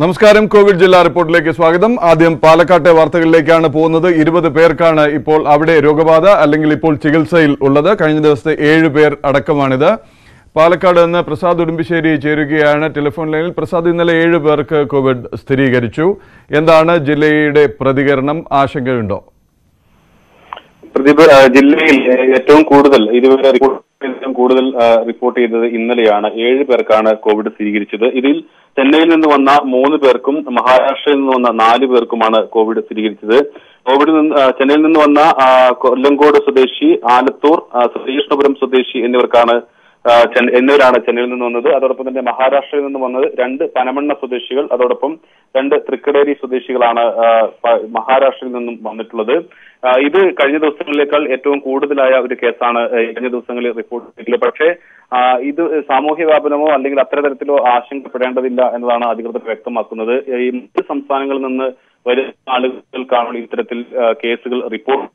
നമസ്കാരം. കോവിഡ് ജില്ലാ റിപ്പോർട്ടിലേക്ക് സ്വാഗതം. ആദ്യം പാലക്കാട്ടെ വാർത്തകളിലേക്കാണ് പോകുന്നത്. 20 പേർക്കാണ് ഇപ്പോൾ അവിടെ രോഗബാധ അല്ലെങ്കിൽ ഇപ്പോൾ ചികിത്സയിൽ ഉള്ളത്. കഴിഞ്ഞ ദിവസത്തെ 7 പേർ അടക്കമാണിത്. പാലക്കാട് നിന്ന് പ്രസാദ് ഉടുമ്പിശ്ശേരി ചേരുകയാണ് ടെലിഫോൺ ലൈനിൽ. പ്രസാദ്, ഇന്നലെ 7 പേർക്ക് കോവിഡ് സ്ഥിരീകരിച്ചു. എന്താണ് ജില്ലയുടെ പ്രതികരണം? ആശങ്കയുണ്ടോ? പ്രദീപ്, ജില്ലയിൽ ഏറ്റവും കൂടുതൽ ഇതുവരെ കൂടുതൽ റിപ്പോർട്ട് ചെയ്തത് ഇന്നലെയാണ്. 7 പേർക്കാണ് കോവിഡ് സ്ഥിരീകരിച്ചത്. ഇതിൽ ചെന്നൈയിൽ നിന്ന് വന്ന 3 പേർക്കും മഹാരാഷ്ട്രയിൽ നിന്ന് വന്ന 4 പേർക്കുമാണ് കോവിഡ് സ്ഥിരീകരിച്ചത്. ചെന്നൈയിൽ നിന്ന് വന്ന കൊല്ലങ്കോട് സ്വദേശി, ആലത്തൂർ, ശ്രീകൃഷ്ണപുരം സ്വദേശി എന്നിവരാണ് ചെന്നൈയിൽ നിന്ന് വന്നത്. അതോടൊപ്പം തന്നെ മഹാരാഷ്ട്രയിൽ നിന്ന് വന്നത് 2 പനമണ്ണ സ്വദേശികൾ, അതോടൊപ്പം 2 തൃക്കടേരി സ്വദേശികളാണ് മഹാരാഷ്ട്രയിൽ നിന്നും വന്നിട്ടുള്ളത്. ഇത് കഴിഞ്ഞ ദിവസങ്ങളിലേക്കാൾ ഏറ്റവും കൂടുതലായ ഒരു കേസാണ് കഴിഞ്ഞ ദിവസങ്ങളിൽ റിപ്പോർട്ട് ചെയ്തിട്ടുള്ളത്. പക്ഷേ ഇത് സാമൂഹ്യ വ്യാപനമോ അല്ലെങ്കിൽ അത്തരതരത്തിലോ ആശങ്കപ്പെടേണ്ടതില്ല എന്നതാണ് അധികൃതർ വ്യക്തമാക്കുന്നത്. ഈ മറ്റ് സംസ്ഥാനങ്ങളിൽ നിന്ന് വരുന്ന ആളുകൾക്കാണ് ഇത്തരത്തിൽ കേസുകൾ റിപ്പോർട്ട്.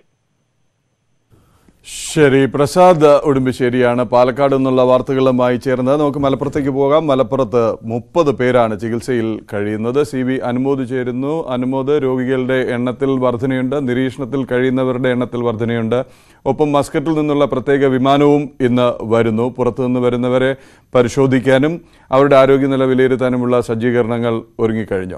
ശരി, പ്രസാദ് ഉടുമ്പിശ്ശേരിയാണ് പാലക്കാട് നിന്നുള്ള വാർത്തകളുമായി ചേർന്നത്. നമുക്ക് മലപ്പുറത്തേക്ക് പോകാം. മലപ്പുറത്ത് 30 പേരാണ് ചികിത്സയിൽ കഴിയുന്നത്. CB അനുമോദ് ചേരുന്നു. അനുമോദ്, രോഗികളുടെ എണ്ണത്തിൽ വർധനയുണ്ട്, നിരീക്ഷണത്തിൽ കഴിയുന്നവരുടെ എണ്ണത്തിൽ വർധനയുണ്ട്. ഒപ്പം മസ്കറ്റിൽ നിന്നുള്ള പ്രത്യേക വിമാനവും ഇന്ന് വരുന്നു. പുറത്തുനിന്ന് വരുന്നവരെ പരിശോധിക്കാനും അവരുടെ ആരോഗ്യനില വിലയിരുത്താനുമുള്ള സജ്ജീകരണങ്ങൾ ഒരുങ്ങിക്കഴിഞ്ഞു.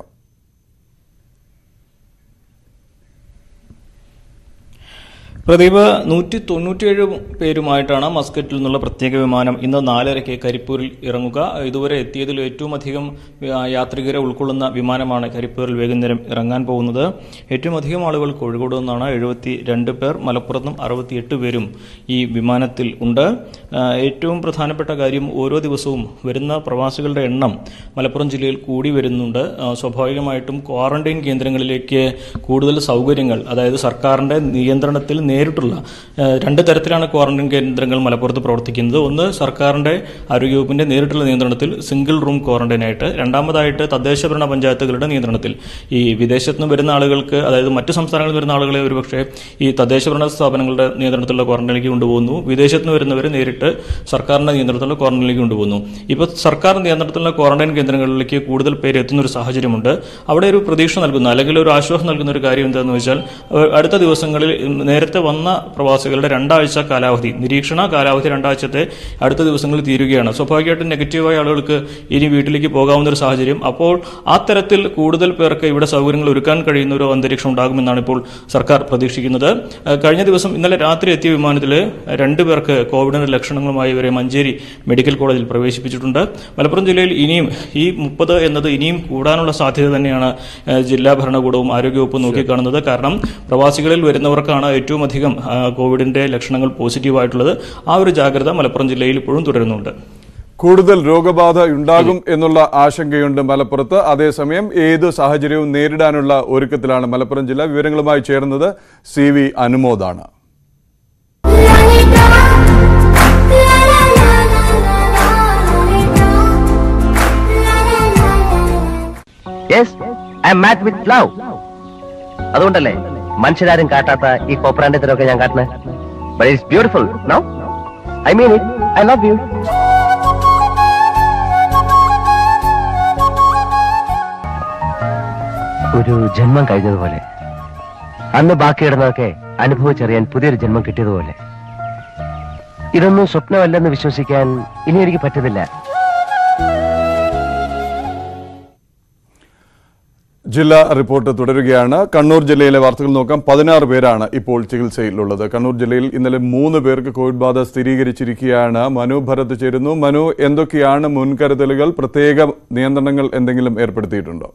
പ്രദീപ്, 197 പേരുമായിട്ടാണ് മസ്കറ്റിൽ നിന്നുള്ള പ്രത്യേക വിമാനം ഇന്ന് 4:30 കരിപ്പൂരിൽ ഇറങ്ങുക. ഇതുവരെ എത്തിയതിൽ ഏറ്റവും അധികം യാത്രികരെ ഉൾക്കൊള്ളുന്ന വിമാനമാണ് കരിപ്പൂരിൽ വൈകുന്നേരം ഇറങ്ങാൻ പോകുന്നത്. ഏറ്റവും അധികം ആളുകൾ കോഴിക്കോട് നിന്നാണ്, 72 പേർ. മലപ്പുറത്തും 68 പേരും ഈ വിമാനത്തിൽ ഉണ്ട്. ഏറ്റവും പ്രധാനപ്പെട്ട കാര്യം, ഓരോ ദിവസവും വരുന്ന പ്രവാസികളുടെ എണ്ണം മലപ്പുറം ജില്ലയിൽ കൂടി വരുന്നുണ്ട്. സ്വാഭാവികമായിട്ടും ക്വാറന്റൈൻ കേന്ദ്രങ്ങളിലേക്ക് കൂടുതൽ സൗകര്യങ്ങൾ, അതായത് സർക്കാരിന്റെ നിയന്ത്രണത്തിൽ നേരിട്ടുള്ള 2 തരത്തിലാണ് ക്വാറന്റൈൻ കേന്ദ്രങ്ങൾ മലപ്പുറത്ത് പ്രവർത്തിക്കുന്നത്. ഒന്ന്, സർക്കാരിന്റെ ആരോഗ്യവകുപ്പിന്റെ നേരിട്ടുള്ള നിയന്ത്രണത്തിൽ സിംഗിൾ റൂം ക്വാറന്റൈൻ ആയിട്ട്. രണ്ടാമതായിട്ട് തദ്ദേശഭരണ പഞ്ചായത്തുകളുടെ നിയന്ത്രണത്തിൽ. ഈ വിദേശത്ത് നിന്ന് വരുന്ന ആളുകൾക്ക്, അതായത് മറ്റ് സംസ്ഥാനങ്ങളിൽ വരുന്ന ആളുകളെ ഒരുപക്ഷെ ഈ തദ്ദേശഭരണ സ്ഥാപനങ്ങളുടെ നിയന്ത്രണത്തിലുള്ള ക്വാറന്റൈനിലേക്ക് കൊണ്ടുപോകുന്നു. വിദേശത്ത് നിന്ന് വരുന്നവരെ നേരിട്ട് സർക്കാരിന്റെ നിയന്ത്രണത്തിലുള്ള ക്വാറന്റൈനിലേക്ക് കൊണ്ടുപോകുന്നു. ഇപ്പോൾ സർക്കാർ നിയന്ത്രണത്തിലുള്ള ക്വാറന്റൈൻ കേന്ദ്രങ്ങളിലേക്ക് കൂടുതൽ പേര് എത്തുന്ന ഒരു സാഹചര്യമുണ്ട്. അവിടെ ഒരു പ്രതീക്ഷ നൽകുന്ന, അല്ലെങ്കിൽ ഒരു ആശ്വാസം നൽകുന്ന ഒരു കാര്യം എന്താണെന്ന് വെച്ചാൽ, അടുത്ത ദിവസങ്ങളിൽ നേരത്തെ വന്ന പ്രവാസികളുടെ 2 ആഴ്ച കാലാവധി, നിരീക്ഷണ കാലാവധി 2 ആഴ്ചത്തെ അടുത്ത ദിവസങ്ങളിൽ തീരുകയാണ്. സ്വാഭാവികമായിട്ടും നെഗറ്റീവായ ആളുകൾക്ക് ഇനി വീട്ടിലേക്ക് പോകാവുന്ന ഒരു സാഹചര്യം. അപ്പോൾ ആ തരത്തിൽ കൂടുതൽ പേർക്ക് ഇവിടെ സൗകര്യങ്ങൾ ഒരുക്കാൻ കഴിയുന്ന ഒരു അന്തരീക്ഷം ഉണ്ടാകുമെന്നാണ് ഇപ്പോൾ സർക്കാർ പ്രതീക്ഷിക്കുന്നത്. കഴിഞ്ഞ ദിവസം ഇന്നലെ രാത്രി എത്തിയ വിമാനത്തിൽ 2 പേർക്ക് കോവിഡിന്റെ ലക്ഷണങ്ങളുമായി ഇവരെ മഞ്ചേരി മെഡിക്കൽ കോളേജിൽ പ്രവേശിപ്പിച്ചിട്ടുണ്ട്. മലപ്പുറം ജില്ലയിൽ ഇനിയും ഈ 30 എന്നത് ഇനിയും കൂടാനുള്ള സാധ്യത തന്നെയാണ് ജില്ലാ ഭരണകൂടവും ആരോഗ്യവകുപ്പും നോക്കിക്കാണുന്നത്. കാരണം പ്രവാസികളിൽ വരുന്നവർക്കാണ് ഏറ്റവും അധികം കോവിഡിന്റെ ലക്ഷണങ്ങൾ പോസിറ്റീവായിട്ടുള്ളത്. ആ ഒരു ജാഗ്രത മലപ്പുറം ജില്ലയിൽ ഇപ്പോഴും തുടരുന്നുണ്ട്. കൂടുതൽ രോഗബാധ ഉണ്ടാകും എന്നുള്ള ആശങ്കയുണ്ട് മലപ്പുറത്ത്. അതേസമയം ഏത് സാഹചര്യവും നേരിടാനുള്ള ഒരുക്കത്തിലാണ് മലപ്പുറം ജില്ല. വിവരങ്ങളുമായി ചേർന്നത് CB അനുമോദാണ്. അതുകൊണ്ടല്ലേ മനുഷ്യരാരും കാട്ടാത്ത ഈ കോപ്രാന്റത്തിലൊക്കെ ഞാൻ കാട്ടുന്നത്. But it's beautiful. Now I mean it. I love you. ഒരു ജന്മം കഴിഞ്ഞതുപോലെ, അന്ന് ബാക്കിയിടുന്നതൊക്കെ അനുഭവിച്ചറിയാൻ പുതിയൊരു ജന്മം കിട്ടിയതുപോലെ. ഇതൊന്നും സ്വപ്നമല്ലെന്ന് വിശ്വസിക്കാൻ ഇനി എനിക്ക് പറ്റുന്നില്ല. ജില്ലാ റിപ്പോർട്ട് തുടരുകയാണ്. കണ്ണൂർ ജില്ലയിലെ വാർത്തകൾ നോക്കാം. 16 പേരാണ് ഇപ്പോൾ ചികിത്സയിലുള്ളത്. കണ്ണൂർ ജില്ലയിൽ ഇന്നലെ 3 പേർക്ക് കോവിഡ് ബാധ സ്ഥിരീകരിച്ചിരിക്കുകയാണ്. മനു ഭരത് ചേരുന്നു. മനു, എന്തൊക്കെയാണ് മുൻകരുതലുകൾ? പ്രത്യേക നിയന്ത്രണങ്ങൾ എന്തെങ്കിലും ഏർപ്പെടുത്തിയിട്ടുണ്ടോ?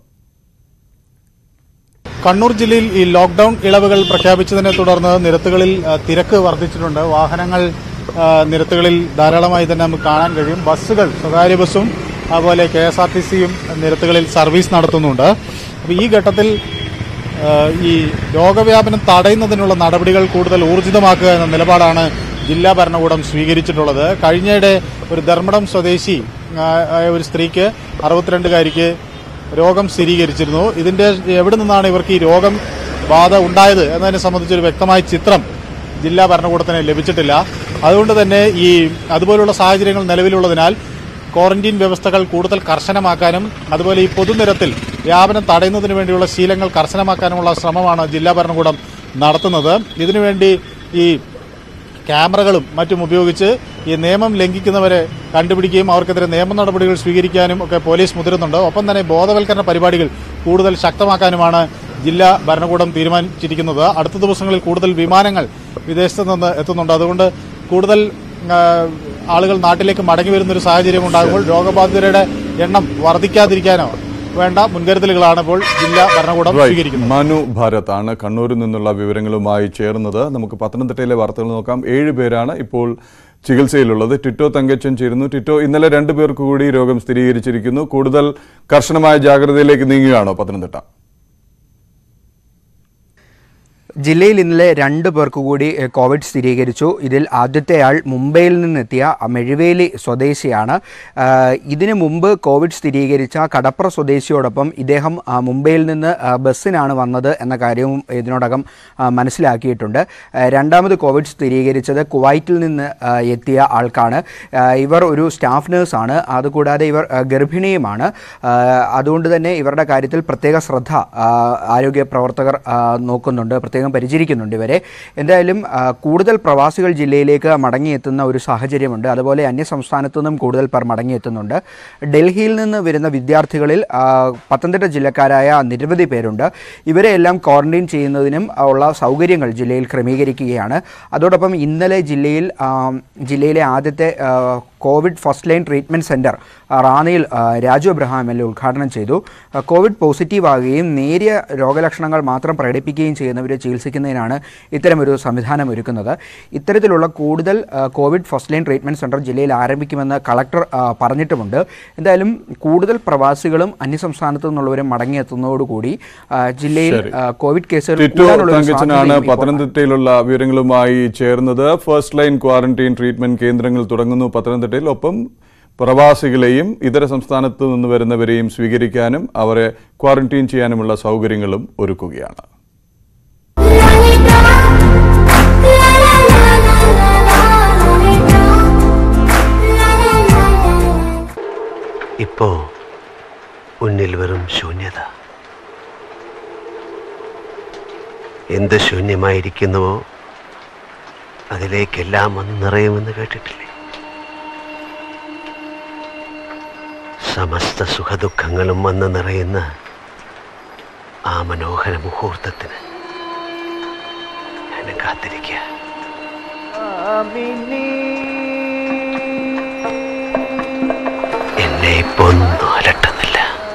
കണ്ണൂർ ജില്ലയിൽ ഈ ലോക്ഡൌൺ ഇളവുകൾ പ്രഖ്യാപിച്ചതിനെ തുടർന്ന് നിരത്തുകളിൽ തിരക്ക് വർദ്ധിച്ചിട്ടുണ്ട്. വാഹനങ്ങൾ നിരത്തുകളിൽ ധാരാളമായി തന്നെ നമുക്ക് കാണാൻ കഴിയും. ബസ്സുകൾ, സ്വകാര്യ ബസ്സും അതുപോലെ KSRTCയും നിരത്തുകളിൽ സർവീസ് നടത്തുന്നുണ്ട്. അപ്പോൾ ഈ ഘട്ടത്തിൽ ഈ രോഗവ്യാപനം തടയുന്നതിനുള്ള നടപടികൾ കൂടുതൽ ഊർജിതമാക്കുക എന്ന നിലപാടാണ് ജില്ലാ ഭരണകൂടം സ്വീകരിച്ചിട്ടുള്ളത്. കഴിഞ്ഞയിടെ ഒരു ധർമ്മടം സ്വദേശി ഒരു സ്ത്രീക്ക്, 62-കാരിക്ക് രോഗം സ്ഥിരീകരിച്ചിരുന്നു. ഇതിന്റെ എവിടെ നിന്നാണ് ഇവർക്ക് ഈ രോഗം ബാധ ഉണ്ടായത് എന്നതിനെ സംബന്ധിച്ചൊരു വ്യക്തമായ ചിത്രം ജില്ലാ ഭരണകൂടത്തിന് ലഭിച്ചിട്ടില്ല. അതുകൊണ്ട് തന്നെ അതുപോലുള്ള സാഹചര്യങ്ങൾ നിലവിലുള്ളതിനാൽ ക്വാറന്റീൻ വ്യവസ്ഥകൾ കൂടുതൽ കർശനമാക്കാനും അതുപോലെ ഈ പൊതുനിരത്തിൽ വ്യാപനം തടയുന്നതിന് വേണ്ടിയുള്ള ശീലങ്ങൾ കർശനമാക്കാനുമുള്ള ശ്രമമാണ് ജില്ലാ ഭരണകൂടം നടത്തുന്നത്. ഇതിനുവേണ്ടി ഈ ക്യാമറകളും മറ്റും ഉപയോഗിച്ച് ഈ നിയമം ലംഘിക്കുന്നവരെ കണ്ടുപിടിക്കുകയും അവർക്കെതിരെ നിയമ നടപടികൾ സ്വീകരിക്കാനും ഒക്കെ പോലീസ് മുതിരുന്നുണ്ട്. ഒപ്പം തന്നെ ബോധവൽക്കരണ പരിപാടികൾ കൂടുതൽ ശക്തമാക്കാനുമാണ് ജില്ലാ ഭരണകൂടം തീരുമാനിച്ചിരിക്കുന്നത്. അടുത്ത ദിവസങ്ങളിൽ കൂടുതൽ വിമാനങ്ങൾ വിദേശത്ത് നിന്ന് എത്തുന്നുണ്ട്. അതുകൊണ്ട് കൂടുതൽ ആളുകൾ നാട്ടിലേക്ക് മടങ്ങി വരുന്നൊരു സാഹചര്യം ഉണ്ടാകുമ്പോൾ രോഗബാധിതരുടെ എണ്ണം വർദ്ധിക്കാതിരിക്കാനോ വേണ്ട മുൻകരുതലുകളാണ് ഇപ്പോൾ ജില്ലാ ഭരണകൂടം സ്വീകരിക്കുന്നത്. മനു ഭാരതാണ് കണ്ണൂരിൽ നിന്നുള്ള വിവരങ്ങളുമായി ചേർന്നത്. നമുക്ക് പത്തനംതിട്ടയിലെ വാർത്തകൾ നോക്കാം. 7 പേരാണ് ഇപ്പോൾ ചികിത്സയിലുള്ളത്. ടിറ്റോ തങ്കച്ചൻ ചേരുന്നു. ടിറ്റോ, ഇന്നലെ 2 പേർക്ക് കൂടി രോഗം സ്ഥിരീകരിച്ചിരിക്കുന്നു. കൂടുതൽ കർശനമായ ജാഗ്രതയിലേക്ക് നീങ്ങുകയാണോ പത്തനംതിട്ട? ജില്ലയിൽ ഇന്നലെ 2 പേർക്ക് കൂടി കോവിഡ് സ്ഥിരീകരിച്ചു. ഇതിൽ ആദ്യത്തെയാൾ മുംബൈയിൽ നിന്നെത്തിയ മെഴുവേലി സ്വദേശിയാണ്. ഇതിനു മുമ്പ് കോവിഡ് സ്ഥിരീകരിച്ച കടപ്ര സ്വദേശിയോടൊപ്പം ഇദ്ദേഹം മുംബൈയിൽ നിന്ന് ബസ്സിനാണ് വന്നത് എന്ന കാര്യവും ഇതിനോടകം മനസ്സിലാക്കിയിട്ടുണ്ട്. രണ്ടാമത് കോവിഡ് സ്ഥിരീകരിച്ചത് കുവൈറ്റിൽ നിന്ന് എത്തിയ ആൾക്കാണ്. ഇവർ ഒരു സ്റ്റാഫ് നേഴ്സാണ്. അതുകൂടാതെ ഇവർ ഗർഭിണിയുമാണ്. അതുകൊണ്ട് തന്നെ ഇവരുടെ കാര്യത്തിൽ പ്രത്യേക ശ്രദ്ധ ആരോഗ്യ പ്രവർത്തകർ നോക്കുന്നുണ്ട്, പരിചരിക്കുന്നുണ്ട് ഇവരെ. എന്തായാലും കൂടുതൽ പ്രവാസികൾ ജില്ലയിലേക്ക് മടങ്ങിയെത്തുന്ന ഒരു സാഹചര്യമുണ്ട്. അതുപോലെ അന്യസംസ്ഥാനത്തു നിന്നും കൂടുതൽ പേർ മടങ്ങിയെത്തുന്നുണ്ട്. ഡൽഹിയിൽ നിന്ന് വരുന്ന വിദ്യാർത്ഥികളിൽ പത്തനംതിട്ട ജില്ലക്കാരായ നിരവധി പേരുണ്ട്. ഇവരെയെല്ലാം ക്വാറന്റൈൻ ചെയ്യുന്നതിനും ഉള്ള സൗകര്യങ്ങൾ ജില്ലയിൽ ക്രമീകരിക്കുകയാണ്. അതോടൊപ്പം ഇന്നലെ ജില്ലയിലെ ആദ്യത്തെ Covid first line treatment centre റാന്നിയിൽ രാജു അബ്രഹാം എൽ ഉദ്ഘാടനം ചെയ്തു. കോവിഡ് പോസിറ്റീവ് ആകുകയും നേരിയ രോഗലക്ഷണങ്ങൾ മാത്രം പ്രകടിപ്പിക്കുകയും ചെയ്യുന്നവരെ ചികിത്സിക്കുന്നതിനാണ് ഇത്തരമൊരു സംവിധാനം ഒരുക്കുന്നത്. ഇത്തരത്തിലുള്ള കൂടുതൽ Covid first line treatment centre ജില്ലയിൽ ആരംഭിക്കുമെന്ന് കളക്ടർ പറഞ്ഞിട്ടുമുണ്ട്. എന്തായാലും കൂടുതൽ പ്രവാസികളും അന്യസംസ്ഥാനത്തു നിന്നുള്ളവരും മടങ്ങിയെത്തുന്നതോടുകൂടി ജില്ലയിൽ കോവിഡ് കേസുകൾ പത്തനംതിട്ടയിലുള്ള വിവരങ്ങളുമായി ചേർന്നത്. ഫസ്റ്റ് ലൈൻ ക്വാറന്റൈൻ ട്രീറ്റ്മെന്റ് കേന്ദ്രങ്ങൾ തുടങ്ങുന്നു പത്തനംതിട്ടയിൽ. ഒപ്പം പ്രവാസികളെയും ഇതര സംസ്ഥാനത്തു നിന്ന് വരുന്നവരെയും സ്വീകരിക്കാനും അവരെ ക്വാറന്റൈൻ ചെയ്യാനുമുള്ള സൗകര്യങ്ങളും ഒരുക്കുകയാണ്. ഇപ്പോ മുന്നിൽ വെറും ശൂന്യത. എന്ത് ശൂന്യമായിരിക്കുന്നുവോ അതിലേക്കെല്ലാം വന്ന് നിറയുമെന്ന് കേട്ടിട്ടില്ലേ? സമസ്ത സുഖദുഃഖങ്ങളും വന്ന് നിറയുന്ന ആ മനോഹര മുഹൂർത്തത്തിന് ഞാൻ കാത്തിരിക്കുക. എന്നെ ഇപ്പൊ ഒന്നും അലട്ടുന്നില്ല.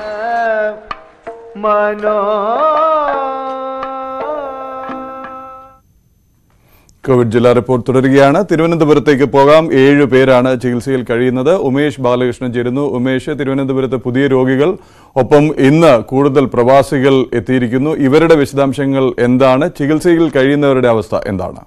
കോവിഡ് ജില്ലാ റിപ്പോർട്ട് തുടരുകയാണ്. തിരുവനന്തപുരത്തേക്ക് പോകാം. 7 പേരാണ് ചികിത്സയിൽ കഴിയുന്നത്. ഉമേഷ് ബാലകൃഷ്ണൻ ചേരുന്നു. ഉമേഷ്, തിരുവനന്തപുരത്ത് പുതിയ രോഗികൾ, ഒപ്പം ഇന്ന് കൂടുതൽ പ്രവാസികൾ എത്തിയിരിക്കുന്നു. ഇവരുടെ വിശദാംശങ്ങൾ എന്താണ്? ചികിത്സയിൽ കഴിയുന്നവരുടെ അവസ്ഥ എന്താണ്?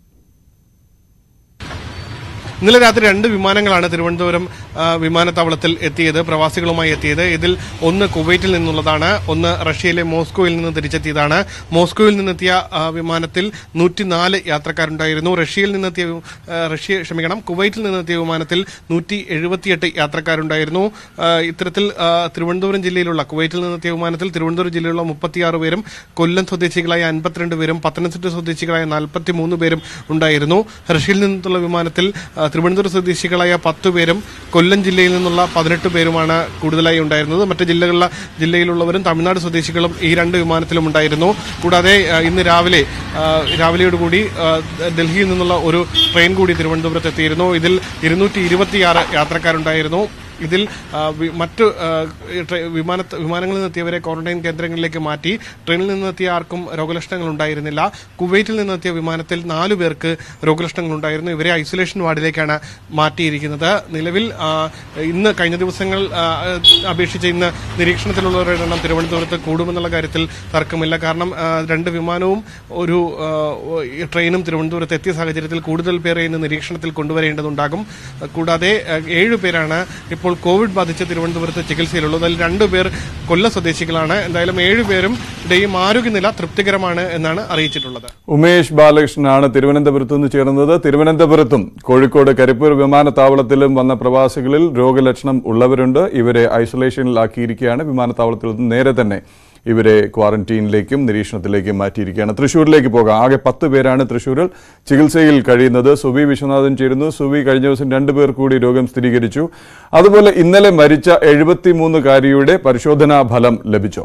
ഇന്നലെ രാത്രി 2 വിമാനങ്ങളാണ് തിരുവനന്തപുരം വിമാനത്താവളത്തിൽ എത്തിയത്, പ്രവാസികളുമായി എത്തിയത്. ഇതിൽ ഒന്ന് കുവൈറ്റിൽ നിന്നുള്ളതാണ്, ഒന്ന് റഷ്യയിലെ മോസ്കോയിൽ നിന്ന് തിരിച്ചെത്തിയതാണ്. മോസ്കോയിൽ നിന്നെത്തിയ വിമാനത്തിൽ 104 യാത്രക്കാരുണ്ടായിരുന്നു. കുവൈറ്റിൽ നിന്നെത്തിയ വിമാനത്തിൽ 178 യാത്രക്കാരുണ്ടായിരുന്നു. ഇത്തരത്തിൽ തിരുവനന്തപുരം ജില്ലയിലുള്ള കുവൈറ്റിൽ നിന്നെത്തിയ വിമാനത്തിൽ തിരുവനന്തപുരം ജില്ലയിലുള്ള 36 പേരും, കൊല്ലം സ്വദേശികളായ 52 പേരും, പത്തനംതിട്ട സ്വദേശികളായ 43 പേരും ഉണ്ടായിരുന്നു. റഷ്യയിൽ നിന്നുള്ള വിമാനത്തിൽ തിരുവനന്തപുരം സ്വദേശികളായ 10 പേരും കൊല്ലം ജില്ലയിൽ നിന്നുള്ള 18 പേരുമാണ് കൂടുതലായി ഉണ്ടായിരുന്നത്. മറ്റ് ജില്ലയിലുള്ളവരും തമിഴ്നാട് സ്വദേശികളും ഈ 2 വിമാനത്തിലും ഉണ്ടായിരുന്നു. കൂടാതെ ഇന്ന് രാവിലെയോടുകൂടി ഡൽഹിയിൽ നിന്നുള്ള ഒരു ട്രെയിൻ കൂടി തിരുവനന്തപുരത്ത് എത്തിയിരുന്നു. ഇതിൽ 226 യാത്രക്കാരുണ്ടായിരുന്നു. ഇതിൽ മറ്റ് വിമാനങ്ങളിൽ നിന്നെത്തിയവരെ ക്വാറന്റൈൻ കേന്ദ്രങ്ങളിലേക്ക് മാറ്റി. ട്രെയിനിൽ നിന്നെത്തിയ ആർക്കും രോഗലക്ഷണങ്ങൾ ഉണ്ടായിരുന്നില്ല. കുവൈറ്റിൽ നിന്നെത്തിയ വിമാനത്തിൽ 4 പേർക്ക് രോഗലക്ഷണങ്ങൾ ഉണ്ടായിരുന്നു. ഇവരെ ഐസൊലേഷൻ വാർഡിലേക്കാണ് മാറ്റിയിരിക്കുന്നത്. നിലവിൽ ഇന്ന് കഴിഞ്ഞ ദിവസങ്ങൾ അപേക്ഷിച്ച് ഇന്ന് നിരീക്ഷണത്തിലുള്ളവരുടെ എണ്ണം തിരുവനന്തപുരത്ത് കൂടുമെന്നുള്ള കാര്യത്തിൽ തർക്കമില്ല. കാരണം 2 വിമാനവും ഒരു ട്രെയിനും തിരുവനന്തപുരത്ത് എത്തിയ സാഹചര്യത്തിൽ കൂടുതൽ പേരെ ഇന്ന് നിരീക്ഷണത്തിൽ കൊണ്ടുവരേണ്ടതുണ്ടാകും. കൂടാതെ 7 പേരാണ് ഇപ്പോൾ ഇപ്പോൾ കോവിഡ് ബാധിച്ച് തിരുവനന്തപുരത്ത് ചികിത്സയിലുള്ളത്. അതിൽ 2 പേർ കൊല്ലം സ്വദേശികളാണ്. എന്തായാലും 7 പേരുടെയും ആരോഗ്യനില തൃപ്തികരമാണ് എന്നാണ് അറിയിച്ചിട്ടുള്ളത്. ഉമേഷ് ബാലകൃഷ്ണനാണ് തിരുവനന്തപുരത്ത് നിന്ന് ചേർന്നത്. തിരുവനന്തപുരത്തും കോഴിക്കോട് കരിപ്പൂർ വിമാനത്താവളത്തിലും വന്ന പ്രവാസികളിൽ രോഗലക്ഷണം ഉള്ളവരുണ്ട്. ഇവരെ ഐസൊലേഷനിലാക്കിയിരിക്കുകയാണ്. വിമാനത്താവളത്തിൽ നിന്ന് നേരെ തന്നെ ഇവരെ ക്വാറന്റീനിലേക്കും നിരീക്ഷണത്തിലേക്കും മാറ്റിയിരിക്കുകയാണ്. തൃശ്ശൂരിലേക്ക് പോകാം. ആകെ 10 പേരാണ് തൃശ്ശൂരിൽ ചികിത്സയിൽ കഴിയുന്നത്. സുവി വിശ്വനാഥൻ ചേരുന്നു. സുവി, കഴിഞ്ഞ ദിവസം 2 പേർ കൂടി രോഗം സ്ഥിരീകരിച്ചു. അതുപോലെ ഇന്നലെ മരിച്ച 73-കാരിയുടെ പരിശോധനാ ഫലം ലഭിച്ചോ?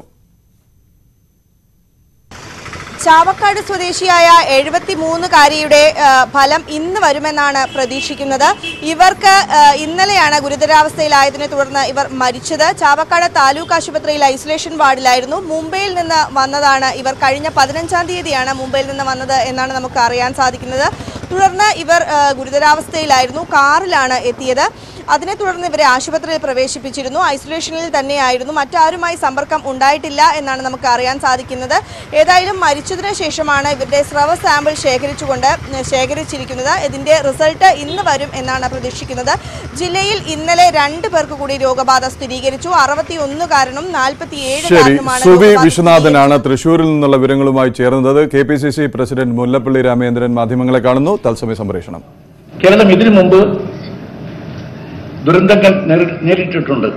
ചാവക്കാട് സ്വദേശിയായ 73-കാരിയുടെ ഫലം ഇന്ന് വരുമെന്നാണ് പ്രതീക്ഷിക്കുന്നത്. ഇവർക്ക് ഇന്നലെയാണ് ഗുരുതരാവസ്ഥയിലായതിനെ തുടർന്ന് ഇവർ മരിച്ചത്. ചാവക്കാട് താലൂക്ക് ആശുപത്രിയിൽ ഐസൊലേഷൻ വാർഡിലായിരുന്നു. മുംബൈയിൽ നിന്ന് വന്നതാണ് ഇവർ. കഴിഞ്ഞ 15-ാം തീയതിയാണ് മുംബൈയിൽ നിന്ന് വന്നത് എന്നാണ് നമുക്ക് അറിയാൻ സാധിക്കുന്നത്. തുടർന്ന് ഇവർ ഗുരുതരാവസ്ഥയിലായിരുന്നു. കാറിലാണ് എത്തിയത്. അതിനെ തുടർന്ന് ഇവരെ ആശുപത്രിയിൽ പ്രവേശിപ്പിച്ചിരുന്നു. ഐസൊലേഷനിൽ തന്നെയായിരുന്നു. മറ്റാരുമായി സമ്പർക്കം ഉണ്ടായിട്ടില്ല എന്നാണ് നമുക്ക് അറിയാൻ സാധിക്കുന്നത്. ഏതായാലും മരിച്ചതിന് ശേഷമാണ് ഇവരുടെ സ്രവ സാമ്പിൾ ശേഖരിച്ചിരിക്കുന്നത്. ഇതിന്റെ റിസൾട്ട് ഇന്ന് വരും എന്നാണ് പ്രതീക്ഷിക്കുന്നത്. ജില്ലയിൽ ഇന്നലെ 2 പേർക്ക് കൂടി രോഗബാധ സ്ഥിരീകരിച്ചു. 61-കാരനും 47-കാരനുമാണ്. സുവി വിശ്വനാഥനാണ് തൃശ്ശൂരിൽ നിന്നുള്ള വിവരങ്ങളുമായി ചേർന്നത്. KPCC പ്രസിഡന്റ് മുല്ലപ്പള്ളി രാമചന്ദ്രൻ മാധ്യമങ്ങളെ കാണുന്നു. തത്സമയ സംപ്രേഷണം. കേരളം ഇതിനു മുമ്പ് ദുരന്തങ്ങൾ നേരിട്ടിട്ടുണ്ട്.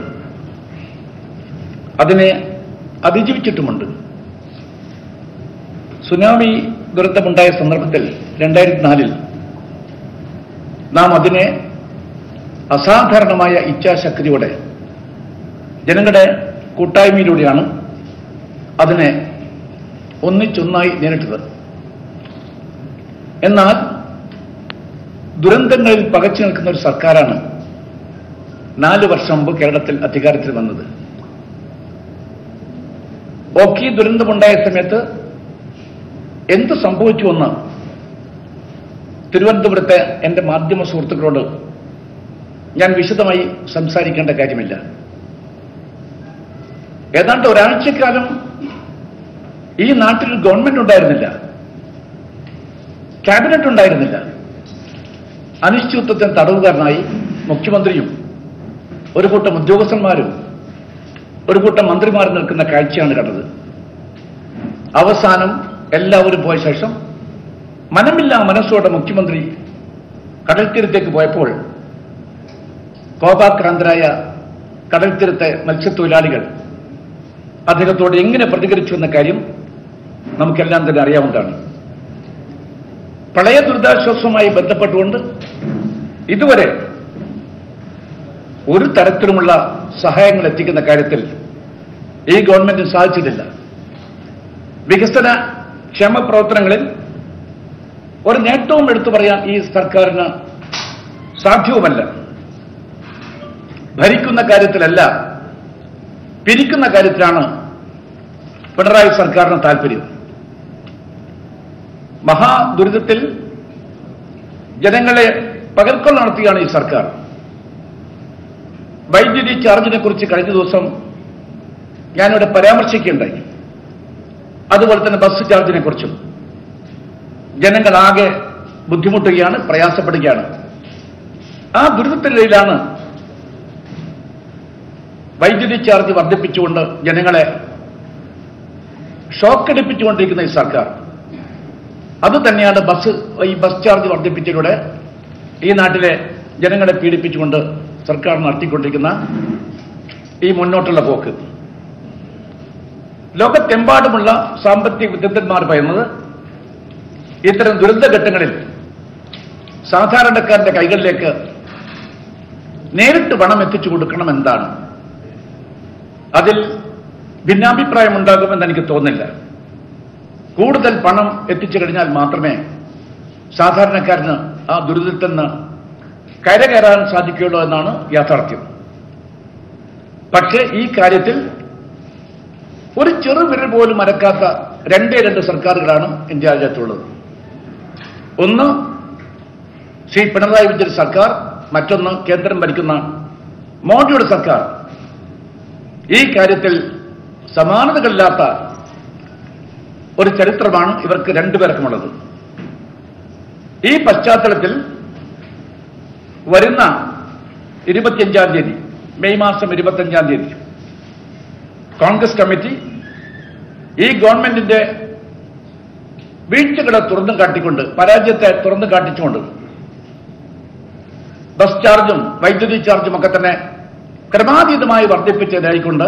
അതിനെ അതിജീവിച്ചിട്ടുമുണ്ട്. സുനാമി ദുരന്തമുണ്ടായ സന്ദർഭത്തിൽ 2004 നാം അതിനെ അസാധാരണമായ ഇച്ഛാശക്തിയോടെ ജനങ്ങളുടെ കൂട്ടായ്മയിലൂടെയാണ് അതിനെ ഒന്നിച്ചൊന്നായി നേരിട്ടത്. എന്നാൽ ദുരന്തങ്ങളിൽ പകച്ചു നിൽക്കുന്ന ഒരു സർക്കാരാണ് 4 വർഷം മുമ്പ് കേരളത്തിൽ അധികാരത്തിൽ വന്നത്. ഓഖി ദുരന്തമുണ്ടായ സമയത്ത് എന്ത് സംഭവിച്ചുവെന്ന് തിരുവനന്തപുരത്തെ എന്റെ മാധ്യമ സുഹൃത്തുക്കളോട് ഞാൻ വിശദമായി സംസാരിക്കേണ്ട കാര്യമില്ല. ഏതാണ്ട് ഒരാഴ്ചക്കാലം ഈ നാട്ടിൽ ഗവൺമെന്റ് ഉണ്ടായിരുന്നില്ല, ക്യാബിനറ്റ് ഉണ്ടായിരുന്നില്ല. അനിശ്ചിതത്വത്തിന് തടവുകാരനായി മുഖ്യമന്ത്രിയും ഒരു കൂട്ടം ഉദ്യോഗസ്ഥന്മാരും ഒരു കൂട്ടം മന്ത്രിമാരും നിൽക്കുന്ന കാഴ്ചയാണ് കണ്ടത്. അവസാനം എല്ലാവരും പോയ ശേഷം മനമില്ലാ മനസ്സോടെ മുഖ്യമന്ത്രി കടൽത്തീരത്തേക്ക് പോയപ്പോൾ കോപാക്രാന്തരായ കടൽത്തീരത്തെ മത്സ്യത്തൊഴിലാളികൾ അദ്ദേഹത്തോട് എങ്ങനെ പ്രതികരിച്ചു എന്ന കാര്യം നമുക്കെല്ലാം തന്നെ അറിയാവുന്നതാണ്. പ്രളയ ദുരിതാശ്വാസവുമായി ബന്ധപ്പെട്ടുകൊണ്ട് ഇതുവരെ ഒരു തരത്തിലുമുള്ള സഹായങ്ങൾ എത്തിക്കുന്ന കാര്യത്തിൽ ഈ ഗവൺമെന്റിന് സാധിച്ചിട്ടില്ല. വികസന ക്ഷേമ പ്രവർത്തനങ്ങളിൽ ഒരു നേട്ടവും എടുത്തു പറയാൻ ഈ സർക്കാരിന് സാധ്യവുമല്ല. ഭരിക്കുന്ന കാര്യത്തിലല്ല, പിരിക്കുന്ന കാര്യത്തിലാണ് പിണറായി സർക്കാരിന് താല്പര്യം. മഹാദുരിതത്തിൽ ജനങ്ങളെ പകർക്കൊള്ള നടത്തുകയാണ് ഈ സർക്കാർ. വൈദ്യുതി ചാർജിനെ കുറിച്ച് കഴിഞ്ഞ ദിവസം ഞാനിവിടെ പരാമർശിക്കുകയുണ്ടായി. അതുപോലെ തന്നെ ബസ് ചാർജിനെ കുറിച്ചും ജനങ്ങളാകെ ബുദ്ധിമുട്ടുകയാണ്, പ്രയാസപ്പെടുകയാണ്. ആ ദുരിതത്തിനിടയിലാണ് വൈദ്യുതി ചാർജ് വർദ്ധിപ്പിച്ചുകൊണ്ട് ജനങ്ങളെ ഷോക്കടിപ്പിച്ചുകൊണ്ടിരിക്കുന്ന ഈ സർക്കാർ. അതുതന്നെയാണ് ഈ ബസ് ചാർജ് വർദ്ധിപ്പിച്ചതിലൂടെ ഈ നാട്ടിലെ ജനങ്ങളെ പീഡിപ്പിച്ചുകൊണ്ട് സർക്കാർ നടത്തിക്കൊണ്ടിരിക്കുന്ന ഈ മുന്നോട്ടുള്ള പോക്ക്. ലോകത്തെമ്പാടുമുള്ള സാമ്പത്തിക വിദഗ്ധന്മാർ പറയുന്നത് ഇത്തരം ദുരന്തഘട്ടങ്ങളിൽ സാധാരണക്കാരന്റെ കൈകളിലേക്ക് നേരിട്ട് പണം എത്തിച്ചു കൊടുക്കണമെന്നാണ്. അതിൽ ഭിന്നാഭിപ്രായം ഉണ്ടാകുമെന്ന് എനിക്ക് തോന്നുന്നില്ല. കൂടുതൽ പണം എത്തിച്ചു കഴിഞ്ഞാൽ മാത്രമേ സാധാരണക്കാരന് ആ ദുരിതത്തിൽ നിന്ന് കരകയറാൻ സാധിക്കുകയുള്ളൂ എന്നാണ് യാഥാർത്ഥ്യം. പക്ഷേ ഈ കാര്യത്തിൽ ഒരു ചെറുവിരൽ പോലും അരക്കാത്ത 2 സർക്കാരുകളാണ് ഇന്ത്യ രാജ്യത്തുള്ളത്. ഒന്ന് ശ്രീ പിണറായി വിജയൻ സർക്കാർ, മറ്റൊന്ന് കേന്ദ്രം ഭരിക്കുന്ന മോദിയുടെ സർക്കാർ. ഈ കാര്യത്തിൽ സമാനതകളില്ലാത്ത ഒരു ചരിത്രമാണ് ഇവർക്ക് 2 പേർക്കുമുള്ളത്. ഈ പശ്ചാത്തലത്തിൽ വരുന്ന 25-ാം തീയതി മെയ് മാസം 25-ാം തീയതി കോൺഗ്രസ് കമ്മിറ്റി ഈ ഗവൺമെന്റിന്റെ വീഴ്ചകളെ തുറന്നു കാട്ടിക്കൊണ്ട്, പരാജയത്തെ തുറന്നു കാട്ടിച്ചുകൊണ്ട് ബസ് ചാർജും വൈദ്യുതി ചാർജും ഒക്കെ തന്നെ ക്രമാതീതമായി വർദ്ധിപ്പിച്ചതായിക്കൊണ്ട്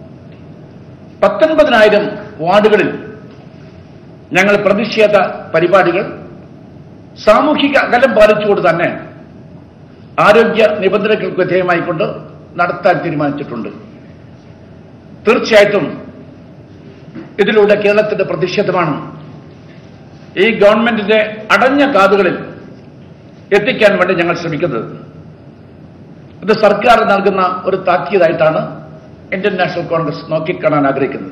19,000 വാർഡുകളിൽ ഞങ്ങൾ പ്രതിഷേധ പരിപാടികൾ സാമൂഹിക അകലം പാലിച്ചുകൊണ്ട് തന്നെ ആരോഗ്യ നിബന്ധനകൾക്ക് വിധേയമായിക്കൊണ്ട് നടത്താൻ തീരുമാനിച്ചിട്ടുണ്ട്. തീർച്ചയായിട്ടും ഇതിലൂടെ കേരളത്തിന്റെ പ്രതിഷേധമാണ് ഈ ഗവൺമെന്റിന്റെ അടഞ്ഞ കാതുകളിൽ എത്തിക്കാൻ വേണ്ടി ഞങ്ങൾ ശ്രമിക്കുന്നത്. ഇത് സർക്കാർ നൽകുന്ന ഒരു താക്കീതായിട്ടാണ് ഇന്ത്യൻ നാഷണൽ കോൺഗ്രസ് നോക്കിക്കാണാൻ ആഗ്രഹിക്കുന്നത്.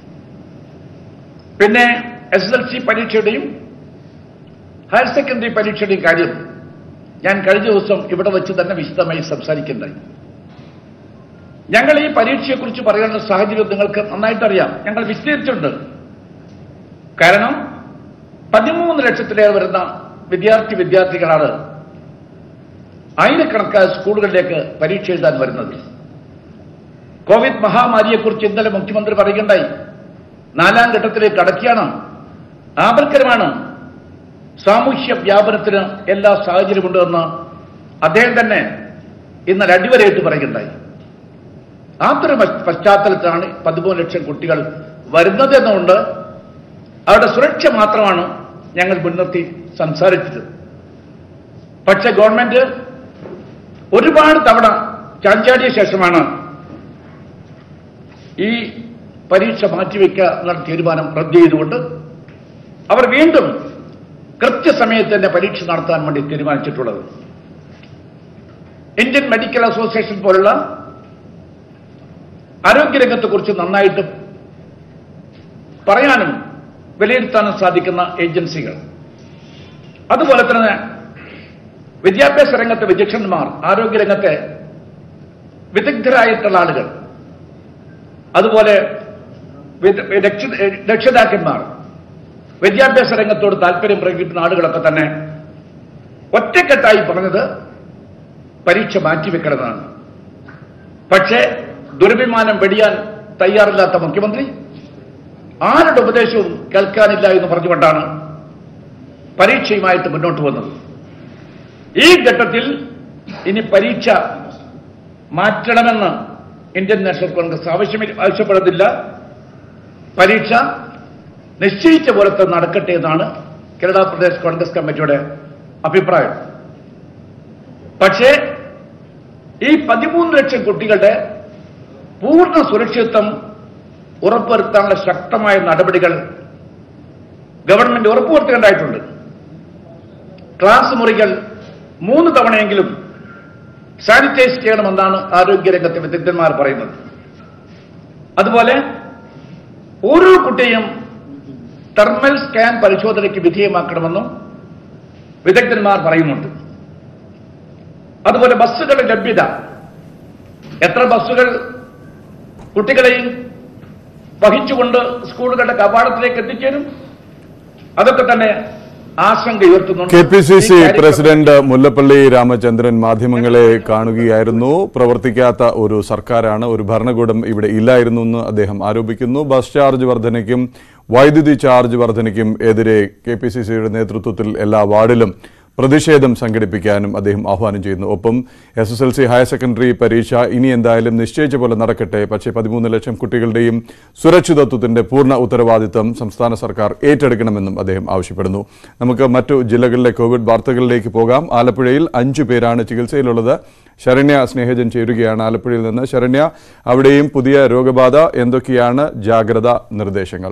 പിന്നെ SSLC പരീക്ഷയുടെയും ഹയർ സെക്കൻഡറി പരീക്ഷയുടെയും കാര്യം ഞാൻ കഴിഞ്ഞ ദിവസം ഇവിടെ വെച്ച് തന്നെ വിശദമായി സംസാരിക്കുന്നുണ്ടായി. ഞങ്ങൾ ഈ പരീക്ഷയെക്കുറിച്ച് പറയാനുള്ള സാഹചര്യം നിങ്ങൾക്ക് നന്നായിട്ടറിയാം. ഞങ്ങൾ വിശദീകരിച്ചിട്ടുണ്ട്. കാരണം 13 ലക്ഷത്തിലേറെ വരുന്ന വിദ്യാർത്ഥികളാണ് ആയിരക്കണക്കായ സ്കൂളുകളിലേക്ക് പരീക്ഷ എഴുതാൻ വരുന്നത്. കോവിഡ് മഹാമാരിയെക്കുറിച്ച് ഇന്നലെ മുഖ്യമന്ത്രി പറയുകയുണ്ടായി. 4ാം ഘട്ടത്തിലേക്ക് കടക്കുകയാണ്, ആപൽക്കരമാണ്, സാമൂഹ്യ വ്യാപനത്തിന് എല്ലാ സാഹചര്യമുണ്ട് എന്ന് അദ്ദേഹം തന്നെ ഇന്നലെ അടിവരയിട്ട് പറയുകയുണ്ടായി. അത്തരം പശ്ചാത്തലത്തിലാണ് 13 ലക്ഷം കുട്ടികൾ വരുന്നത് എന്നുകൊണ്ട് അവരുടെ സുരക്ഷ മാത്രമാണ് ഞങ്ങൾ മുൻനിർത്തി സംസാരിച്ചത്. പക്ഷേ ഗവൺമെന്റ് ഒരുപാട് തവണ ചാഞ്ചാടിയ ശേഷമാണ് ഈ പരീക്ഷ മാറ്റിവെക്കുക എന്നുള്ള തീരുമാനം റദ്ദ് ചെയ്തുകൊണ്ട് അവർ വീണ്ടും കൃത്യസമയത്ത് തന്നെ പരീക്ഷ നടത്താൻ വേണ്ടി തീരുമാനിച്ചിട്ടുള്ളത്. ഇന്ത്യൻ മെഡിക്കൽ അസോസിയേഷൻ പോലുള്ള ആരോഗ്യരംഗത്തെക്കുറിച്ച് നന്നായിട്ട് പറയാനും വിലയിരുത്താനും സാധിക്കുന്ന ഏജൻസികൾ, അതുപോലെ തന്നെ വിദ്യാഭ്യാസ രംഗത്തെ വിചക്ഷണന്മാർ, ആരോഗ്യരംഗത്തെ വിദഗ്ധരായിട്ടുള്ള ആളുകൾ, അതുപോലെ രക്ഷിതാക്കന്മാർ, വിദ്യാഭ്യാസ രംഗത്തോട് താല്പര്യം പ്രകടിപ്പിക്കുന്ന ആളുകളൊക്കെ തന്നെ ഒറ്റക്കെട്ടായി പറഞ്ഞത് പരീക്ഷ മാറ്റിവെക്കണമെന്നാണ്. പക്ഷേ ദുരഭിമാനം വെടിയാൻ തയ്യാറില്ലാത്ത മുഖ്യമന്ത്രി ആരുടെ ഉപദേശവും കേൾക്കാനില്ല എന്ന് പറഞ്ഞുകൊണ്ടാണ് പരീക്ഷയുമായിട്ട് മുന്നോട്ട് വന്നത്. ഈ ഘട്ടത്തിൽ ഇനി പരീക്ഷ മാറ്റണമെന്ന് ഇന്ത്യൻ നാഷണൽ കോൺഗ്രസ് ആവശ്യപ്പെടുന്നില്ല. പരീക്ഷ നിശ്ചയിച്ച പോലത്തെ നടക്കട്ടെ എന്നാണ് കേരള പ്രദേശ് കോൺഗ്രസ് കമ്മിറ്റിയുടെ അഭിപ്രായം. പക്ഷേ ഈ 13 ലക്ഷം കുട്ടികളുടെ പൂർണ്ണ സുരക്ഷിതത്വം ഉറപ്പുവരുത്താനുള്ള ശക്തമായ നടപടികൾ ഗവൺമെന്റ് ഉറപ്പുവരുത്തേണ്ടതായിട്ടുണ്ട്. ക്ലാസ് മുറികൾ 3 തവണയെങ്കിലും സാനിറ്റൈസ് ചെയ്യണമെന്നാണ് ആരോഗ്യരംഗത്തെ വിദഗ്ധന്മാർ പറയുന്നത്. അതുപോലെ ഓരോ കുട്ടിയും തെർമൽ സ്കാൻ പരിശോധനയ്ക്ക് വിധേയമാക്കണമെന്നും വിദഗ്ധന്മാർ പറയുന്നുണ്ട്. അതുപോലെ ബസ്സുകളുടെ ലഭ്യത, എത്ര ബസ്സുകൾ കുട്ടികളെയും വഹിച്ചുകൊണ്ട് സ്കൂളുകളുടെ കവാടത്തിലേക്ക് എത്തിച്ചേരും, അതൊക്കെ തന്നെ ആശങ്ക ഉയർത്തുന്നുണ്ട്. KPCC പ്രസിഡന്റ് മുല്ലപ്പള്ളി രാമചന്ദ്രൻ മാധ്യമങ്ങളെ കാണുകയായിരുന്നു. പ്രവർത്തിക്കാത്ത ഒരു സർക്കാരാണ്, ഒരു ഭരണകൂടം ഇവിടെ ഇല്ലായിരുന്നു എന്ന് അദ്ദേഹം ആരോപിക്കുന്നു. ബസ് ചാർജ് വർധനയ്ക്കും വൈദ്യുതി ചാർജ് വർധനയ്ക്കും എതിരെ KPCCയുടെ നേതൃത്വത്തിൽ എല്ലാ വാർഡിലും പ്രതിഷേധം സംഘടിപ്പിക്കാനും അദ്ദേഹം ആഹ്വാനം ചെയ്യുന്നു. ഒപ്പം SSLC ഹയർ സെക്കൻഡറി പരീക്ഷ ഇനി എന്തായാലും നിശ്ചയിച്ച പോലെ നടക്കട്ടെ, പക്ഷേ 13 ലക്ഷം കുട്ടികളുടെയും സുരക്ഷിതത്വത്തിന്റെ പൂർണ്ണ ഉത്തരവാദിത്തം സംസ്ഥാന സർക്കാർ ഏറ്റെടുക്കണമെന്നും അദ്ദേഹം ആവശ്യപ്പെടുന്നു. നമുക്ക് മറ്റു ജില്ലകളിലെ കോവിഡ് വാർത്തകളിലേക്ക് പോകാം. ആലപ്പുഴയിൽ 5 പേരാണ് ചികിത്സയിലുള്ളത്. ശരണ്യ സ്നേഹജൻ ചേരുകയാണ് ആലപ്പുഴയിൽ നിന്ന്. ശരണ്യ, അവിടെയും പുതിയ രോഗബാധ, എന്തൊക്കെയാണ് ജാഗ്രതാ നിർദ്ദേശങ്ങൾ?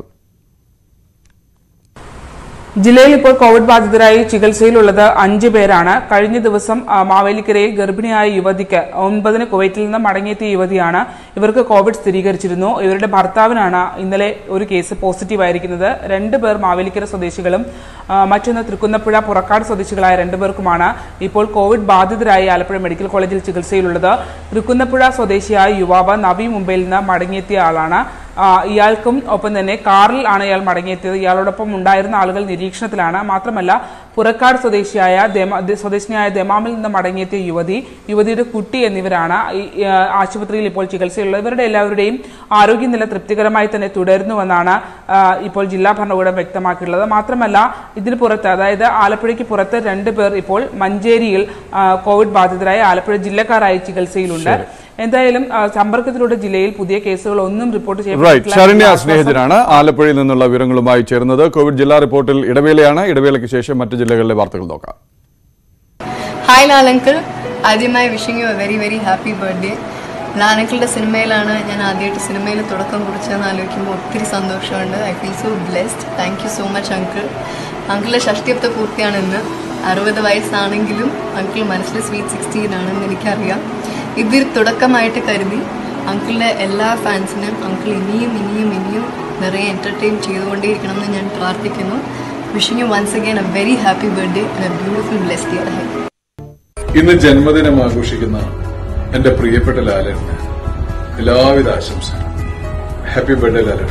ജില്ലയിൽ ഇപ്പോൾ കോവിഡ് ബാധിതരായി ചികിത്സയിലുള്ളത് 5 പേരാണ്. കഴിഞ്ഞ ദിവസം മാവേലിക്കരയിൽ ഗർഭിണിയായ യുവതിക്ക് 9-ന് കുവൈറ്റിൽ നിന്ന് മടങ്ങിയെത്തിയ യുവതിയാണ്. ഇവർക്ക് കോവിഡ് സ്ഥിരീകരിച്ചിരുന്നു. ഇവരുടെ ഭർത്താവിനാണ് ഇന്നലെ ഒരു കേസ് പോസിറ്റീവായിരിക്കുന്നത്. 2 പേർ മാവേലിക്കര സ്വദേശികളും മറ്റൊന്ന് തൃക്കുന്നപ്പുഴ പുറക്കാട് സ്വദേശികളായ 2 പേർക്കുമാണ് ഇപ്പോൾ കോവിഡ് ബാധിതരായി ആലപ്പുഴ മെഡിക്കൽ കോളേജിൽ ചികിത്സയിലുള്ളത്. തൃക്കുന്നപ്പുഴ സ്വദേശിയായ യുവാവ് നവി മുംബൈയിൽ നിന്ന് മടങ്ങിയെത്തിയ ആളാണ്. ഇയാൾക്കും ഒപ്പം തന്നെ കാറിൽ ആണ് ഇയാൾ മടങ്ങിയെത്തിയത്. ഇയാളോടൊപ്പം ഉണ്ടായിരുന്ന ആളുകൾ നിരീക്ഷണത്തിലാണ്. മാത്രമല്ല പുറക്കാട് സ്വദേശിനിയായ ദമാമിൽ നിന്ന് മടങ്ങിയെത്തിയ യുവതിയുടെ കുട്ടി എന്നിവരാണ് ആശുപത്രിയിൽ ഇപ്പോൾ ചികിത്സയുള്ളത്. ഇവരുടെ എല്ലാവരുടെയും ആരോഗ്യനില തൃപ്തികരമായി തന്നെ തുടരുന്നുവെന്നാണ് ഇപ്പോൾ ജില്ലാ ഭരണകൂടം വ്യക്തമാക്കിയിട്ടുള്ളത്. മാത്രമല്ല ഇതിന് പുറത്ത്, അതായത് ആലപ്പുഴയ്ക്ക് പുറത്ത് 2 പേർ ഇപ്പോൾ മഞ്ചേരിയിൽ കോവിഡ് ബാധിതരായ ആലപ്പുഴ ജില്ലക്കാരായി ചികിത്സയിലുണ്ട്. എന്തായാലും സമ്പർക്കത്തിലൂടെ ജില്ലയിൽ പുതിയ കേസുകൾ ഒന്നും റിപ്പോർട്ട് ശരണ്യ സ്നേഹിതനാണ് ആലപ്പുഴയിൽ നിന്നുള്ള വിവരങ്ങളുമായി ചേർന്നത്. കോവിഡ് ജില്ലാ റിപ്പോർട്ടിൽ ഇടവേളയാണ്. ഇടവേളയ്ക്ക് ശേഷം മറ്റു ജില്ലകളിലെ വാർത്തകൾ നോക്കാം. ഹായ് ലാലങ്കിൾ, ആദ്യമായി wishing you a very very happy birthday. ലാലങ്കിളുടെ സിനിമയിലാണ് ഞാൻ ആദ്യമായിട്ട് സിനിമയിൽ തുടക്കം കുറിച്ചതെന്ന് ആലോചിക്കുമ്പോൾ ഒത്തിരി സന്തോഷമുണ്ട്. I feel so blessed. Thank you so much uncle. അങ്കിളിൻ്റെ ഷഷ്ടിയബ്ദ പൂർത്തിയാണ് ഇന്ന്. 60 വയസ്സാണെങ്കിലും അങ്കിൾ മനസ്സിൽ സ്വീറ്റ് 16 ആണെന്ന് എനിക്കറിയാം. ഇതൊരു തുടക്കമായിട്ട് കരുതി അങ്കിളിൻ്റെ എല്ലാ ഫാൻസിനും അങ്കിൾ ഇനിയും നിറയെ എൻ്റർടൈൻ ചെയ്തുകൊണ്ടേയിരിക്കണം എന്ന് ഞാൻ പ്രാർത്ഥിക്കുന്നു. Wishing you once again a very happy birthday and a beautiful blessed year ahead. ഇന്ന് ജന്മദിനം ആഘോഷിക്കുന്ന എന്റെ പ്രിയപ്പെട്ട ലാലേട്ടന് എല്ലാവിധ ആശംസകളും. ഹാപ്പി ബർത്ത്ഡേ ലാലേട്ട.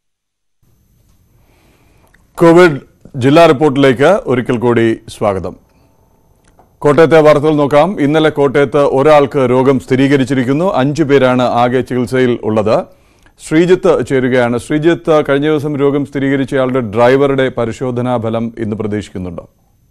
കോവിഡ് ജില്ലാ റിപ്പോർട്ടിലേക്ക് ഒരിക്കൽ കൂടി സ്വാഗതം. കോട്ടയത്തെ വാർത്തകൾ നോക്കാം. ഇന്നലെ കോട്ടയത്ത് ഒരാൾക്ക് രോഗം സ്ഥിരീകരിച്ചിരിക്കുന്നു. 5 പേരാണ് ആകെ ചികിത്സയിൽ ഉള്ളത്. ശ്രീജിത്ത് ചേരുകയാണ്. ശ്രീജിത്ത്, കഴിഞ്ഞ ദിവസം രോഗം സ്ഥിരീകരിച്ചയാളുടെ ഡ്രൈവറുടെ പരിശോധനാ ഫലം ഇന്ന് പ്രതീക്ഷിക്കുന്നുണ്ടോ?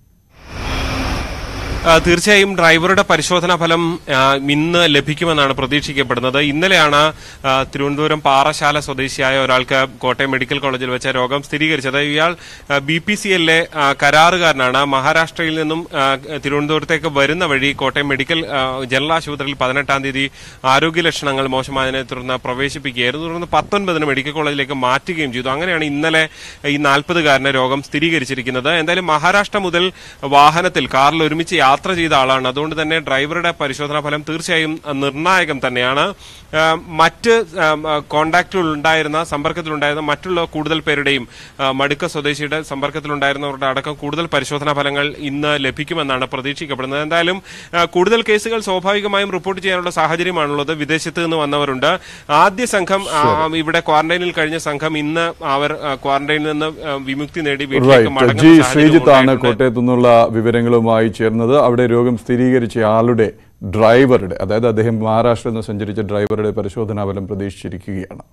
തീർച്ചയായും ഡ്രൈവറുടെ പരിശോധനാ ഫലം ഇന്ന് ലഭിക്കുമെന്നാണ് പ്രതീക്ഷിക്കപ്പെടുന്നത്. ഇന്നലെയാണ് തിരുവനന്തപുരം പാറശാല സ്വദേശിയായ ഒരാൾക്ക് കോട്ടയം മെഡിക്കൽ കോളേജിൽ വെച്ച രോഗം സ്ഥിരീകരിച്ചത്. ഇയാൾ BPCLലെ കരാറുകാരനാണ്. മഹാരാഷ്ട്രയിൽ നിന്നും തിരുവനന്തപുരത്തേക്ക് വരുന്ന വഴി കോട്ടയം മെഡിക്കൽ ജനറൽ ആശുപത്രിയിൽ 18-ാം തീയതി ആരോഗ്യ ലക്ഷണങ്ങൾ മോശമായതിനെ തുടർന്ന് പ്രവേശിപ്പിക്കുകയായിരുന്നു. തുടർന്ന് 19-ന് മെഡിക്കൽ കോളേജിലേക്ക് മാറ്റുകയും ചെയ്തു. അങ്ങനെയാണ് ഇന്നലെ ഈ 40-കാരന് രോഗം സ്ഥിരീകരിച്ചിരിക്കുന്നത്. എന്തായാലും മഹാരാഷ്ട്ര മുതൽ വാഹനത്തിൽ കാറിൽ ഒരുമിച്ച് യാത്ര ചെയ്ത ആളാണ്. അതുകൊണ്ട് തന്നെ ഡ്രൈവറുടെ പരിശോധനാ ഫലം തീർച്ചയായും നിർണായകം തന്നെയാണ്. മറ്റ് സമ്പർക്കത്തിലുണ്ടായിരുന്ന മറ്റുള്ള കൂടുതൽ പേരുടെയും മടുക്ക സ്വദേശിയുടെ സമ്പർക്കത്തിലുണ്ടായിരുന്നവരുടെ അടക്കം കൂടുതൽ പരിശോധനാ ഫലങ്ങൾ ഇന്ന് ലഭിക്കുമെന്നാണ് പ്രതീക്ഷിക്കപ്പെടുന്നത്. എന്തായാലും കൂടുതൽ കേസുകൾ സ്വാഭാവികമായും റിപ്പോർട്ട് ചെയ്യാനുള്ള സാഹചര്യമാണുള്ളത്. വിദേശത്ത് നിന്ന് വന്നവരുണ്ട്. ആദ്യ സംഘം ഇവിടെ ക്വാറന്റൈനിൽ കഴിഞ്ഞ സംഘം ഇന്ന് അവർ ക്വാറന്റൈനിൽ നിന്ന് വിമുക്തി നേടി വീട്ടിലേക്ക് മടങ്ങുന്ന ശ്രീജിത്താണ് കോട്ടയത്തു നിന്നുള്ള വിവരങ്ങളുമായി ചേർന്നത്. അവിടെ രോഗം സ്ഥിരീകരിച്ച ആളുടെ ഡ്രൈവറുടെ, അതായത് അദ്ദേഹം മഹാരാഷ്ട്രയിൽ നിന്ന് സഞ്ചരിച്ച ഡ്രൈവറുടെ പരിശോധനാ ഫലം പ്രതീക്ഷിച്ചിരിക്കുകയാണ്.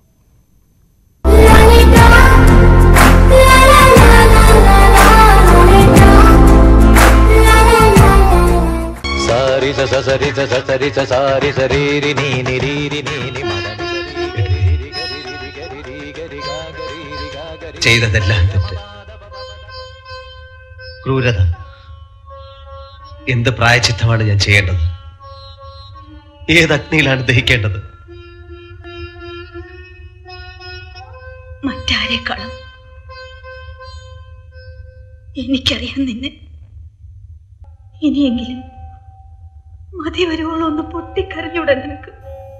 ചെയ്തതെല്ലാം തെറ്റ്, ക്രൂരത. എന്ത് പ്രായച്ചിത്തമാണ് ഞാൻ ചെയ്യേണ്ടത്? ഏത് അഗ്നിയിലാണ് ദഹിക്കേണ്ടത്? മറ്റാരെക്കാളും എനിക്കറിയാം നിന്നെ. ഇനിയെങ്കിലും മതി വരുവോളം ഒന്ന് പൊട്ടിക്കരഞ്ഞൂടെ നിനക്ക്?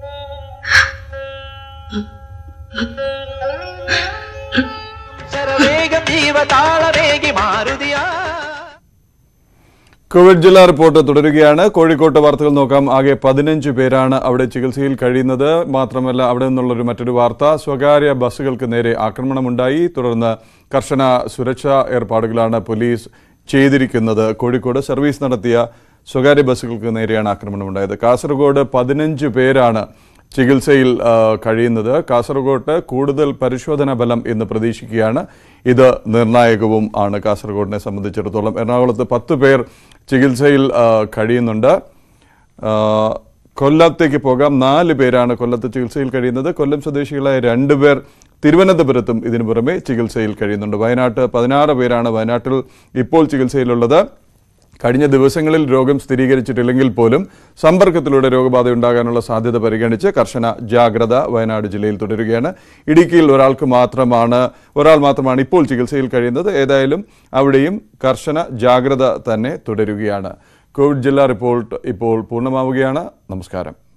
കോവിഡ് ജില്ലാ റിപ്പോർട്ട് തുടരുകയാണ്. കോഴിക്കോട്ട് വാർത്തകൾ നോക്കാം. ആകെ 15 പേരാണ് അവിടെ ചികിത്സയിൽ കഴിയുന്നത്. മാത്രമല്ല, അവിടെ നിന്നുള്ളൊരു മറ്റൊരു വാർത്ത, സ്വകാര്യ ബസ്സുകൾക്ക് നേരെ ആക്രമണമുണ്ടായി. തുടർന്ന് കർശന സുരക്ഷാ ഏർപ്പാടുകളാണ് പോലീസ് ചെയ്തിരിക്കുന്നത്. കോഴിക്കോട് സർവീസ് നടത്തിയ സ്വകാര്യ ബസ്സുകൾക്ക് നേരെയാണ് ആക്രമണമുണ്ടായത്. കാസർഗോഡ് 15 പേരാണ് ചികിത്സയിൽ കഴിയുന്നത്. കാസർഗോഡ് കൂടുതൽ പരിശോധനാ ഫലം ഇന്ന് പ്രതീക്ഷിക്കുകയാണ്. ഇത് നിർണായകവും ആണ് കാസർഗോഡിനെ സംബന്ധിച്ചിടത്തോളം. എറണാകുളത്ത് 10 പേർ ചികിത്സയിൽ കഴിയുന്നുണ്ട്. കൊല്ലത്തേക്ക് പോകാം. 4 പേരാണ് കൊല്ലത്ത് ചികിത്സയിൽ കഴിയുന്നത്. കൊല്ലം സ്വദേശികളായ 2 പേർ തിരുവനന്തപുരത്തും ഇതിനു പുറമെ ചികിത്സയിൽ കഴിയുന്നുണ്ട്. വയനാട്ട് 16 പേരാണ് വയനാട്ടിൽ ഇപ്പോൾ ചികിത്സയിലുള്ളത്. കഴിഞ്ഞ ദിവസങ്ങളിൽ രോഗം സ്ഥിരീകരിച്ചിട്ടില്ലെങ്കിൽ പോലും സമ്പർക്കത്തിലൂടെ രോഗബാധയുണ്ടാകാനുള്ള സാധ്യത പരിഗണിച്ച് കർശന ജാഗ്രത വയനാട് ജില്ലയിൽ തുടരുകയാണ്. ഇടുക്കിയിൽ ഒരാൾ മാത്രമാണ് ഇപ്പോൾ ചികിത്സയിൽ കഴിയുന്നത്. ഏതായാലും അവിടെയും കർശന ജാഗ്രത തന്നെ തുടരുകയാണ്. കോവിഡ് ജില്ലാ റിപ്പോർട്ട് ഇപ്പോൾ പൂർണ്ണമാവുകയാണ്. നമസ്കാരം.